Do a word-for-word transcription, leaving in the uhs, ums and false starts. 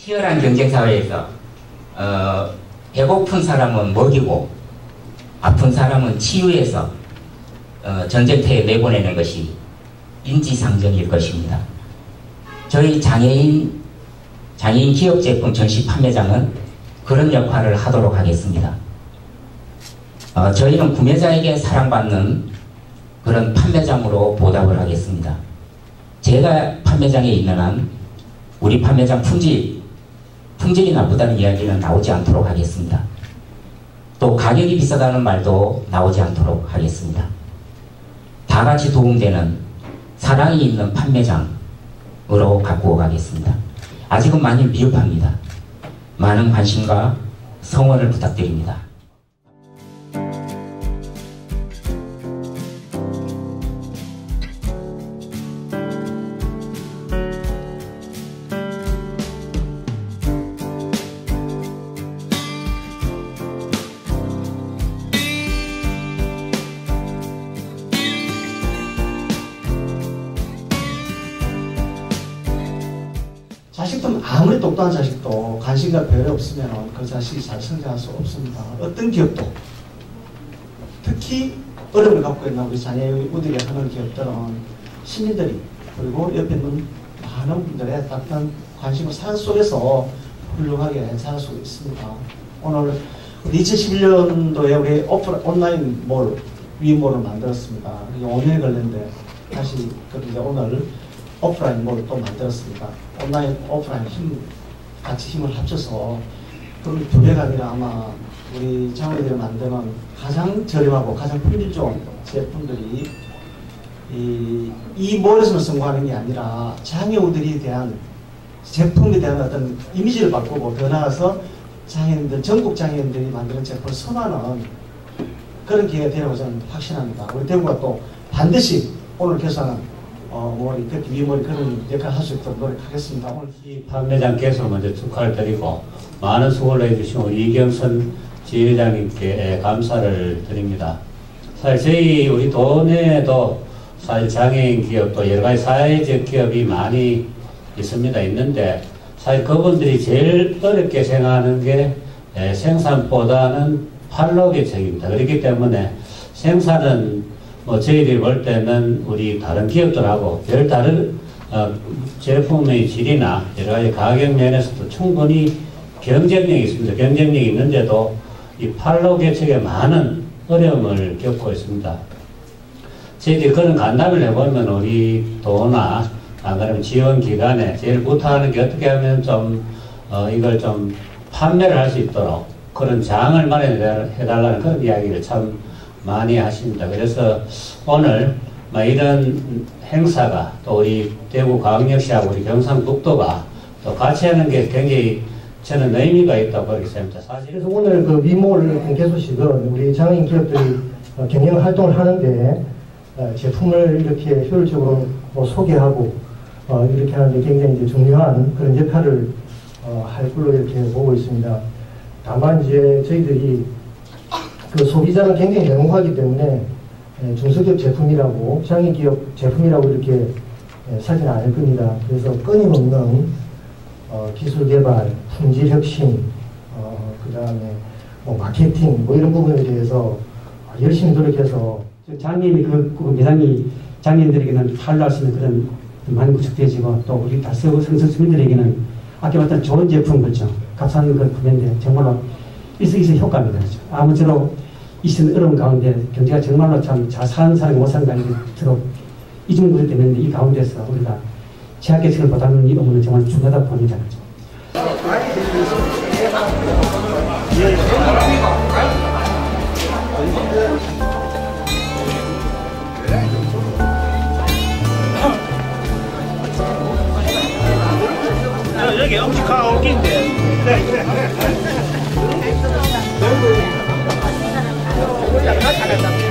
치열한 경쟁사회에서 어, 배고픈 사람은 먹이고 아픈 사람은 치유해서 어, 전쟁터에 내보내는 것이 인지상정일 것입니다. 저희 장애인, 장애인 기업제품 전시 판매장은 그런 역할을 하도록 하겠습니다. 어, 저희는 구매자에게 사랑받는 그런 판매장으로 보답을 하겠습니다. 제가 판매장에 있는 한 우리 판매장 품질, 품질이 나쁘다는 이야기는 나오지 않도록 하겠습니다. 또 가격이 비싸다는 말도 나오지 않도록 하겠습니다. 다 같이 도움되는 사랑이 있는 판매장으로 가꾸어 가겠습니다. 아직은 많이 미흡합니다. 많은 관심과 성원을 부탁드립니다. 자식도 아무리 똑똑한 자식도 관심과 배려 없으면 그 자식이 잘 성장할 수 없습니다. 어떤 기업도 특히 어려움을 갖고 있는 우리 자녀우들이 하는 기업들은 시민들이 그리고 옆에 있는 많은 분들의 따뜻한 관심과 사랑 속에서 훌륭하게 잘 수 있습니다. 오늘 이천십일 년도에 우리 오프라, 온라인 몰, 위몰을 만들었습니다. 오 년이 걸렸는데 다시 이제 오늘 오프라인 몰을 또 만들었습니다. 온라인, 오프라인 힘, 같이 힘을 합쳐서 그럼 두 배가 아니라 아마 우리 장애인들이 만드는 가장 저렴하고 가장 품질 좋은 제품들이 이, 이 몰에서만 성공하는 게 아니라 장애우들에 대한 제품에 대한 어떤 이미지를 바꾸고 더 나아가서 장애인들, 전국 장애인들이 만드는 제품을 선호하는 그런 기회가 되라고 저는 확신합니다. 우리 대구가 또 반드시 오늘 개선한 어, 뭐, 이렇게 위몰이 그런 역할을 할 수 있도록 노력하겠습니다. 오늘 이 판매장 개설 먼저 축하를 드리고 많은 수고를 해주신 우리 이경선 지회장님께 감사를 드립니다. 사실 저희 우리 도내에도 사실 장애인 기업도 여러 가지 사회적 기업이 많이 있습니다. 있는데 사실 그분들이 제일 어렵게 생각하는 게 생산보다는 판로 개척입니다. 그렇기 때문에 생산은 뭐 저희들이 볼 때는 우리 다른 기업들하고 별 다른 어, 제품의 질이나 여러 가지 가격 면에서도 충분히 경쟁력이 있습니다. 경쟁력이 있는데도 이 판로 개척에 많은 어려움을 겪고 있습니다. 저희들이 그런 간담을 해보면 우리 도나 안 그러면 지원기관에 제일 부탁하는 게 어떻게 하면 좀 어, 이걸 좀 판매를 할 수 있도록 그런 장을 마련해달라는 그런 이야기를 참 많이 하십니다. 그래서 오늘 이런 행사가 또 우리 대구광역시하고 우리 경상북도가 또 같이 하는 게 굉장히 저는 의미가 있다고 그렇게 생각합니다. 사실 그래서 오늘 그 위몰 개소식은 우리 장애인 기업들이 경영 활동을 하는데 제품을 이렇게 효율적으로 뭐 소개하고 이렇게 하는데 굉장히 이제 중요한 그런 역할을 할 걸로 이렇게 보고 있습니다. 다만 이제 저희들이 그 소비자는 굉장히 냉혹하기 때문에 중소기업 제품이라고 장애기업 제품이라고 이렇게 사지는 않을 겁니다. 그래서 끊임없는 어, 기술 개발, 품질 혁신, 어, 그 다음에 뭐 마케팅 뭐 이런 부분에 대해서 열심히 노력해서 장애인이 그, 그 매장이 장애인들에게는 활로할 수 있는 그런 많이 구축되어지고 또 우리 달서구 성서 주민들에게는 아껴봤던 좋은 제품 그렇죠. 값싼 그 구매인데 정말로 일석이조 효과입니다. 그렇죠. 아무쪼록 이 시대 어려운 가운데 경제가 정말로 참 잘 사는 사람이 못 사는 게 아니도록 이중구조 때문에 이 가운데서 우리가 제약개척을 보다는 이 의무는 정말 중요하다고 봅니다. 그렇죠. 여기 엄지가 웃긴데. 네, 그래. 네.